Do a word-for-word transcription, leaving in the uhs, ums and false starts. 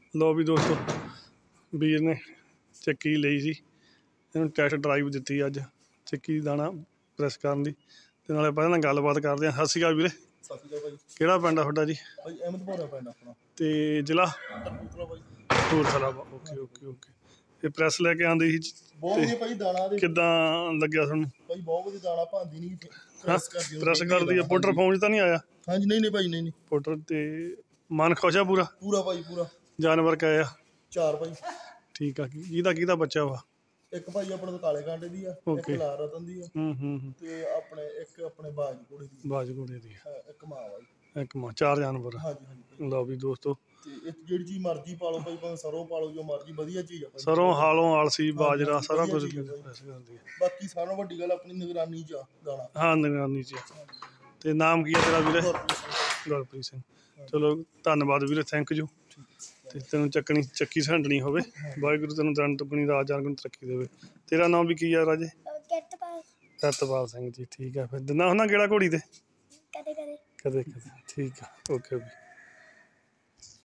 लो भी दोस्तों वीर ने ਚੱਕੀ ਲਈ ਸੀ, ਇਹਨੂੰ ਟੈਸਟ ਡਰਾਈਵ ਦਿੱਤੀ ਅੱਜ ਚੱਕੀ ਦਾਣਾ ਪ੍ਰੈਸ ਕਰਨ ਦੀ। ਤੇ ਨਾਲੇ ਆਪਾਂ ਇਹਦੇ ਨਾਲ ਗੱਲਬਾਤ ਕਰਦੇ ਹਾਂ। ਸਤਿ ਸ਼੍ਰੀ ਅਕਾਲ ਵੀਰੇ। ਸਤਿ ਸ਼੍ਰੀ ਅਕਾਲ ਭਾਈ। ਕਿਹੜਾ ਪਿੰਡ ਆ ਤੁਹਾਡਾ ਜੀ? ਭਾਈ ਅਹਿਮਦਪੁਰ ਪਿੰਡ ਆਪਣਾ। ਤੇ ਜ਼ਿਲ੍ਹਾ ਕਪੂਰਥਲਾ ਭਾਈ। ਕਪੂਰਥਲਾ। Okay okay okay. ਇਹ ਪ੍ਰੈਸ ਲੈ ਕੇ ਆਉਂਦੀ ਸੀ, ਬਹੁਤ ਵਧੀਆ ਭਾਈ ਦਾਣਾ ਦੇ ਕਿੱਦਾਂ ਲੱਗਿਆ ਤੁਹਾਨੂੰ? ਭਾਈ ਬਹੁਤ ਵਧੀਆ ਦਾਣਾ ਭਾਂਦੀ ਨਹੀਂ ਪ੍ਰੈਸ ਕਰਦੀ ਪ੍ਰੈਸ ਕਰਦੀ ਆ। ਪਾਊਡਰ ਫਾਰਮ 'ਚ ਤਾਂ ਨਹੀਂ ਆਇਆ? ਹਾਂਜੀ ਨਹੀਂ ਨਹੀਂ ਭਾਈ ਨਹੀਂ ਨਹੀਂ ਪਾਊਡਰ। ਤੇ ਮਨ ਖੁਸ਼ ਆ ਪੂਰਾ? ਪੂਰਾ ਭਾਈ ਪੂਰਾ। ਜਾਨਵਰ ਕਹੇ ਆ? ਚਾਰ ਭਾਈ। ਠੀਕ ਆ। ਕਿਹਦਾ ਕਿਹਦਾ ਬੱਚਾ ਵਾ? ਇੱਕ ਭਾਈ ਆਪਣੇ ਤੋਂ ਕਾਲੇ ਕਾਂਟੇ ਦੀ ਆ, ਇੱਕ ਲਾਲ ਰਤਨ ਦੀ ਆ, ਹੂੰ ਹੂੰ ਤੇ ਆਪਣੇ ਇੱਕ ਆਪਣੇ ਬਾਜ ਘੋੜੇ ਦੀ। ਬਾਜ ਘੋੜੇ ਦੀ ਇੱਕ ਮਾਂ ਭਾਈ। ਇੱਕ ਮਾਂ। ਚਾਰ ਜਾਨਵਰ। ਹਾਂਜੀ ਹਾਂਜੀ। ਲਓ ਵੀ ਦੋਸਤੋ, ਤੇ ਇਹ ਜਿਹੜੀ ਚੀਜ਼ ਮਰਜ਼ੀ ਪਾ ਲਓ ਭਾਈ, ਭਾਵੇਂ ਸਰੋਂ ਪਾ ਲਓ, ਜੋ ਮਰਜ਼ੀ ਵਧੀਆ ਚੀਜ਼ ਆ ਭਾਈ। ਸਰੋਂ ਹਾਲੋਂ ਆਲਸੀ ਬਾਜਰਾ ਸਾਰਾ ਕੁਝ ਵਧੀਆ ਚੀਜ਼ ਆ ਪ੍ਰੈਸ ਕਰਦੀ ਹੈ। ਬਾਕੀ ਸਾਰਿਆਂ ਨਾਲੋਂ ਵੱਡੀ ਗੱਲ ਆਪਣੀ ਨਿਗਰਾਨੀ 'ਚ ਆ ਦਾਣਾ। ਹਾਂ ਨਿਗਰਾਨੀ 'ਚ। ਤੇ ਨਾਮ ਕੀ ਹੈ ਤੇਰਾ ਵੀਰੇ? ਗੁਰਪ੍ਰੀਤ ਸਿੰਘ। ਚਲੋ ਧੰਨਵਾਦ ਵੀਰੇ, ਥੈਂਕ ਯੂ। ਤੇ ਤੈਨੂੰ ਚੱਕਣੀ ਚੱਕੀ ਸੰਡਣੀ ਹੋਵੇ, ਵਾਹਿਗੁਰੂ ਤੈਨੂੰ ਦਿਨ ਦੁੱਗਣੀ ਰਾਤ ਚਾਰ ਤਰੱਕੀ ਦੇਵੇ। ਤੇਰਾ ਨਾਮ ਵੀ ਕੀ ਆ ਰਾਜੇ? ਸਤਪਾਲ ਸਿੰਘ ਜੀ। ਠੀਕ ਆ। ਫਿਰ ਦਿੰਦਾ ਹੁੰਦਾ ਗੇੜਾ ਘੋੜੀ ਤੇ? ਕਦੇ ਕਦੇ। ਕਦੇ ਕਦੇ। ਠੀਕ ਆ। ਓਕੇ ਵੀ।